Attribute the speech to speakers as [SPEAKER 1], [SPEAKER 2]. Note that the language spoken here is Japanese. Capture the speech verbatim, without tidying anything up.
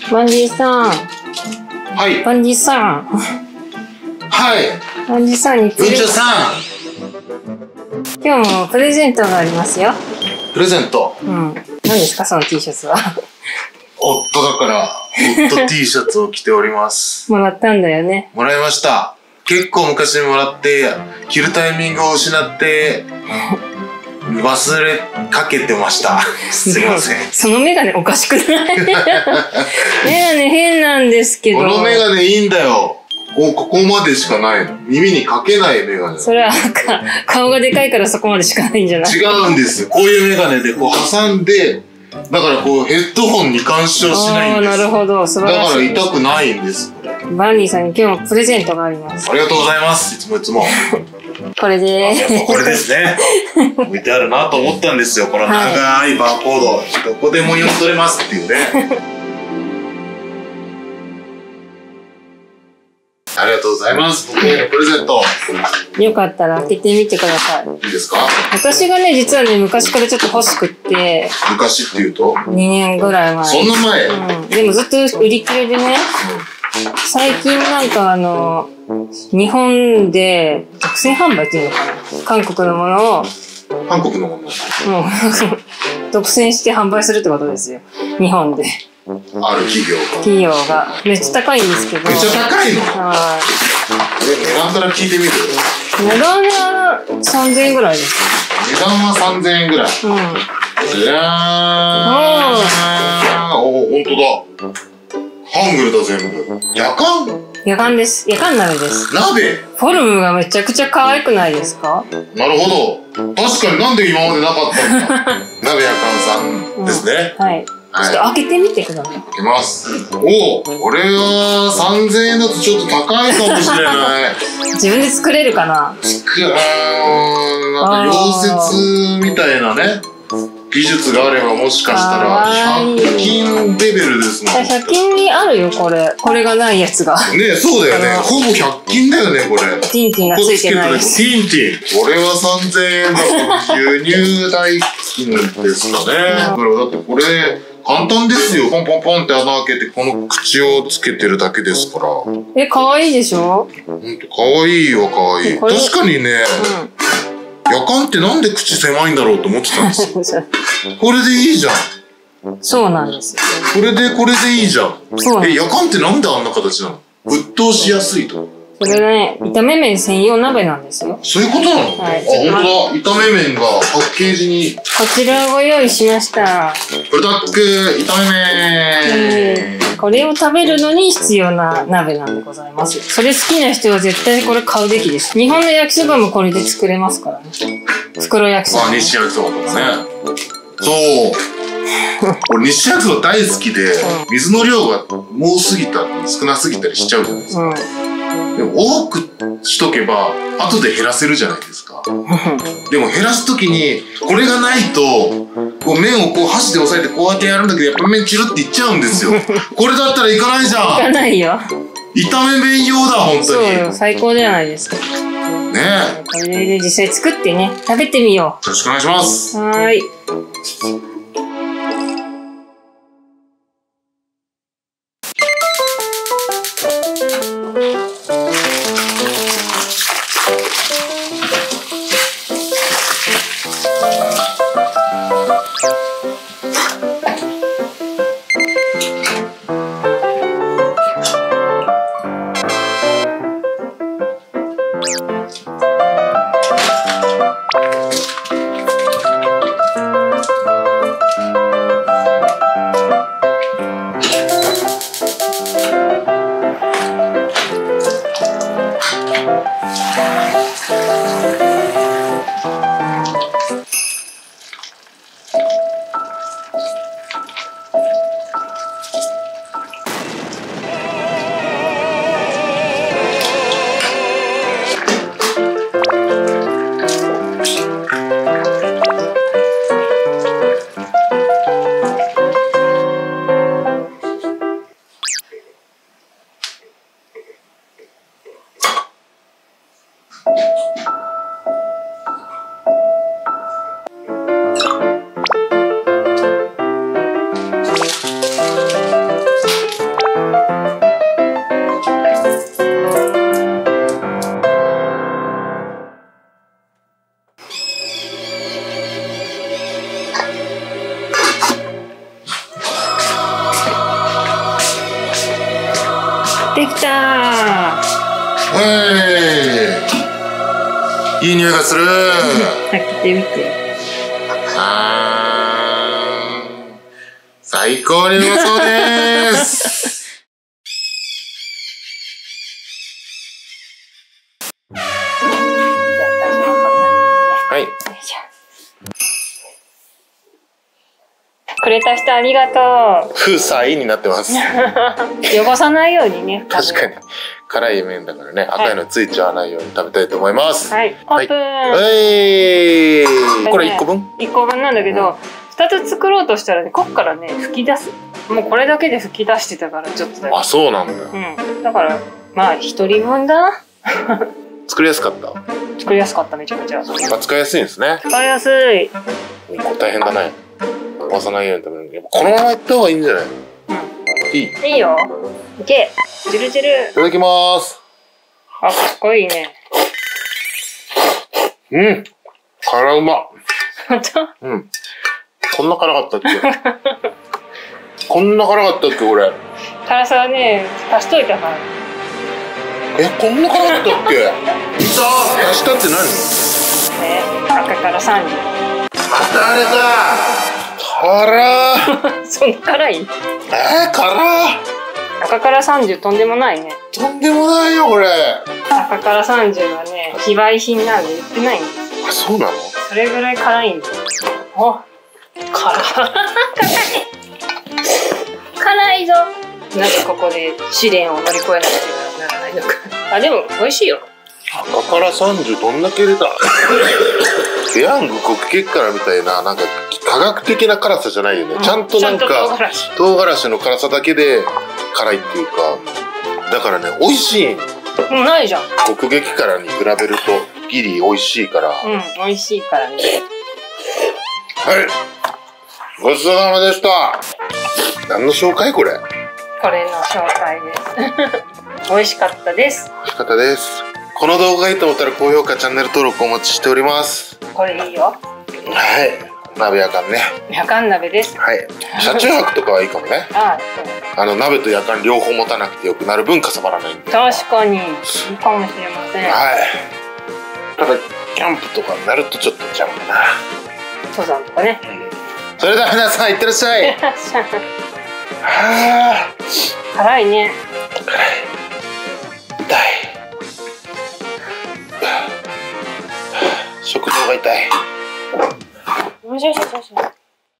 [SPEAKER 1] バンジーさん。
[SPEAKER 2] はい。
[SPEAKER 1] バンジーさん。
[SPEAKER 2] はい。
[SPEAKER 1] バンジーさんにプ
[SPEAKER 2] レゼント。さん。
[SPEAKER 1] 今日もプレゼントがありますよ。
[SPEAKER 2] プレゼント。
[SPEAKER 1] うん。何ですかその T シャツは。
[SPEAKER 2] 夫だから、夫 T シャツを着ております。
[SPEAKER 1] もらったんだよね。
[SPEAKER 2] もらいました。結構昔にもらって、着るタイミングを失って、忘れかけてました。すいません。
[SPEAKER 1] そのメガネおかしくない？メガネ変なんですけど。
[SPEAKER 2] このメガネいいんだよ。こここまでしかないの。耳にかけないメガネ。
[SPEAKER 1] それはか顔がでかいからそこまでしかないんじゃない？
[SPEAKER 2] 違うんですよ。こういうメガネでこう挟んで、だからこうヘッドホンに干渉しないんです。
[SPEAKER 1] ああ、なるほど。素晴らしい。
[SPEAKER 2] だから痛くないんです。
[SPEAKER 1] バンニーさんに今日もプレゼントがあります。
[SPEAKER 2] ありがとうございます。いつもいつも。
[SPEAKER 1] これでーす。
[SPEAKER 2] これですね。置いてあるなと思ったんですよ。この長いバーコード、どこでも読み取れますっていうね。ありがとうございます。僕へのプレゼント。
[SPEAKER 1] よかったら開けてみてください。
[SPEAKER 2] いいですか？
[SPEAKER 1] 私がね、実はね、昔からちょっと欲しくって。
[SPEAKER 2] 昔っていうと
[SPEAKER 1] にねんぐらい前。
[SPEAKER 2] そんな前？
[SPEAKER 1] うん。でもずっと売り切れでね、最近なんかあの、日本で独占販売っていうのかな、韓国のものを。
[SPEAKER 2] 韓国のものもう、
[SPEAKER 1] 独占して販売するってことですよ。日本で。
[SPEAKER 2] ある企業が。
[SPEAKER 1] 企業が。めっちゃ高いんですけど。
[SPEAKER 2] めっちゃ高いの？
[SPEAKER 1] はい。
[SPEAKER 2] え、値段から聞いてみる？
[SPEAKER 1] 値段はさんぜんえんぐらいです。
[SPEAKER 2] 値段はさんぜんえんぐらい。うん。じゃーん。おー、ほんとだ。ハングルだ、全部。夜間？
[SPEAKER 1] 夜間です。夜間鍋です。
[SPEAKER 2] 鍋？
[SPEAKER 1] フォルムがめちゃくちゃ可愛くないですか？
[SPEAKER 2] なるほど。確かになんで今までなかったのか。鍋夜間さんですね。
[SPEAKER 1] うん、はい。ちょっと開けてみてください。
[SPEAKER 2] 開けます。おお、これはさんぜんえんだとちょっと高いかもしれない。自
[SPEAKER 1] 分で作れるかな？
[SPEAKER 2] 作る、なんか溶接みたいなね。技術があればもしかしたらひゃく均レベルですもん。
[SPEAKER 1] ひゃく均にあるよ、これ。これがないやつが。
[SPEAKER 2] ねえ、そうだよね。ほぼひゃく均だよね、これ。
[SPEAKER 1] ティンティンがついてない。テ
[SPEAKER 2] ィンティン。これはさんぜんえんだと輸入代金ですかね。だってこれ、簡単ですよ。ポンポンポンって穴開けて、この口をつけてるだけですから。
[SPEAKER 1] え、かわいいでしょ？
[SPEAKER 2] ほんと、かわいいわ、かわいい。確かにね、夜間ってなんで口狭いんだろうと思ってたんですよ。これでいいじゃん。
[SPEAKER 1] そうなんですよ。
[SPEAKER 2] これで、これでいいじゃん。え、夜間ってなんであんな形なの？沸騰しやすいと。
[SPEAKER 1] それね、炒め麺専用鍋なんですよ。
[SPEAKER 2] そういうことなの？はい。あ、ほんとだ。炒め麺がパッケージに。
[SPEAKER 1] こちらをご用意しました。
[SPEAKER 2] ブルダック炒め麺。
[SPEAKER 1] これを食べるのに必要な鍋なんでございます。それ好きな人は絶対これ買うべきです。日本の焼きそばもこれで作れますからね。袋焼きそば、ね。
[SPEAKER 2] あ、日焼きそばとかね。そう。俺日焼きそば大好きで、水の量が多すぎたり少なすぎたりしちゃうじゃないですか。うん、でも多くしとけば後で減らせるじゃないですか。でも減らすときにこれがないとこう麺をこう箸で押さえてこうやってやるんだけどやっぱ麺チルっていっちゃうんですよ。これだったらいかないじゃん。
[SPEAKER 1] いかないよ。
[SPEAKER 2] 炒め麺用だ本当に。
[SPEAKER 1] そうよ、最高じゃないですか。
[SPEAKER 2] ねえ。
[SPEAKER 1] これで実際作ってね食べてみよう。よ
[SPEAKER 2] ろしくお願いします。
[SPEAKER 1] はーい。 できたー。
[SPEAKER 2] えいいい匂いがする。
[SPEAKER 1] 開けてみて。
[SPEAKER 2] あー、最高にうまそうです。はい。
[SPEAKER 1] くれた人ありがとう。
[SPEAKER 2] 風采になってます。
[SPEAKER 1] 汚さないようにね。
[SPEAKER 2] 確かに辛い麺だからね、赤いのついちゃわないように食べたいと思います。
[SPEAKER 1] はい、オープン。
[SPEAKER 2] はい。これ一個分？
[SPEAKER 1] 一個分なんだけど、二つ作ろうとしたらね、こっからね吹き出す。もうこれだけで吹き出してたからちょっとだけ。
[SPEAKER 2] あ、そうなんだ。
[SPEAKER 1] うん。だからまあ一人分だな。
[SPEAKER 2] 作りやすかった。
[SPEAKER 1] 作りやすかっためちゃめちゃ。
[SPEAKER 2] 使いやすいんですね。
[SPEAKER 1] 使いやすい。
[SPEAKER 2] 一個大変だね。回さないように食べる。このままいった方がいいんじゃない？うん。いい。
[SPEAKER 1] いいよ。いけ。ジュルジュル。
[SPEAKER 2] いただきます。
[SPEAKER 1] あ、かっこいいね。
[SPEAKER 2] うん。辛うま。
[SPEAKER 1] 本当？
[SPEAKER 2] うん。こんな辛かったっけ？こんな辛かったっけこれ。
[SPEAKER 1] 辛さはね、足しといたから。
[SPEAKER 2] え、こんな辛かったっけ？いた。足したって何？
[SPEAKER 1] ね、赤からさんじゅう。
[SPEAKER 2] またあれか。辛
[SPEAKER 1] ー。そんな辛い？
[SPEAKER 2] えー、辛。
[SPEAKER 1] 赤からさんじゅうとんでもないね。
[SPEAKER 2] とんでもないよこれ。
[SPEAKER 1] 赤からさんじゅうはね、非売品なんで売ってないんですよ。
[SPEAKER 2] あ、そうなの？
[SPEAKER 1] それぐらい辛いんですよ。お、辛い。辛いぞ。なぜここで試練を乗り越えなくてはならないのか。あ、でも美味しいよ。
[SPEAKER 2] 赤からさんじゅうどんだけ入れた？ペヤング国激辛みたいな、なんか科学的な辛さじゃないよね、うん、ちゃんとなんか唐辛子の辛さだけで辛いっていうか、だからね美味しい。
[SPEAKER 1] もうないじゃん。
[SPEAKER 2] 国激辛に比べるとギリ美味しいから。
[SPEAKER 1] うん、美味しいからね。
[SPEAKER 2] はい、ごちそうさまでした。何の紹介これ？
[SPEAKER 1] これの紹介です。美味しかったです。
[SPEAKER 2] 美味しかったです。この動画がいいと思ったら高評価、チャンネル登録お待ちしております。
[SPEAKER 1] これいいよ。
[SPEAKER 2] はい、鍋やかんね。
[SPEAKER 1] やかん鍋です。
[SPEAKER 2] はい。車中泊とかはいいかもね。
[SPEAKER 1] ああ、
[SPEAKER 2] あの鍋とやかん両方持たなくてよくなる分かさばらないんで。
[SPEAKER 1] 確かにいいかもしれません。
[SPEAKER 2] はい。ただキャンプとかになるとちょっと邪魔かな。
[SPEAKER 1] 登山とかね。
[SPEAKER 2] うん、それでは皆さんいってらっしゃい。はあ。
[SPEAKER 1] 辛いね。
[SPEAKER 2] 辛い。痛い。食道が痛い。
[SPEAKER 1] よしよしよしよし。